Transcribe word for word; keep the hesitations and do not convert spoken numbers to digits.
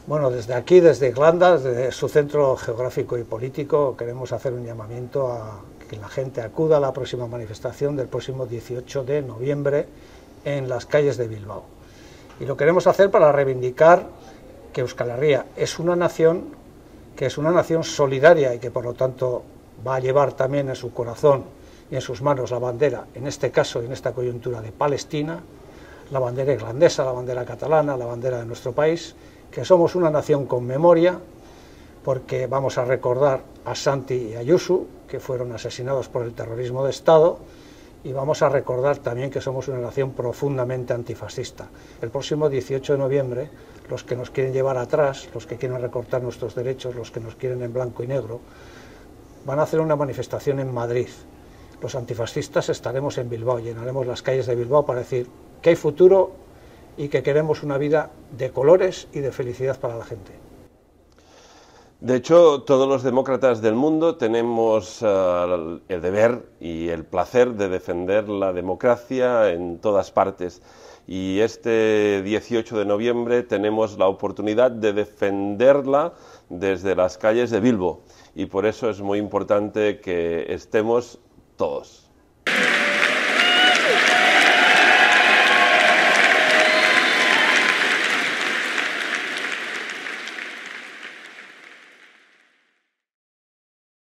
Bueno, desde aquí, desde Irlanda, desde su centro geográfico y político, queremos hacer un llamamiento a que la gente acuda a la próxima manifestación del próximo dieciocho de noviembre en las calles de Bilbao. Y lo queremos hacer para reivindicar que Euskal Herria es una nación, que es una nación solidaria y que por lo tanto va a llevar también en su corazón y en sus manos la bandera, en este caso, en esta coyuntura, de Palestina, la bandera irlandesa, la bandera catalana, la bandera de nuestro país, que somos una nación con memoria, porque vamos a recordar a Santi y a Yusu, que fueron asesinados por el terrorismo de Estado, y vamos a recordar también que somos una nación profundamente antifascista. El próximo dieciocho de noviembre, los que nos quieren llevar atrás, los que quieren recortar nuestros derechos, los que nos quieren en blanco y negro, van a hacer una manifestación en Madrid. Los antifascistas estaremos en Bilbao, llenaremos las calles de Bilbao para decir que hay futuro y que queremos una vida de colores y de felicidad para la gente. De hecho, todos los demócratas del mundo tenemos uh, el deber y el placer de defender la democracia en todas partes. Y este dieciocho de noviembre tenemos la oportunidad de defenderla desde las calles de Bilbo. Y por eso es muy importante que estemos todos.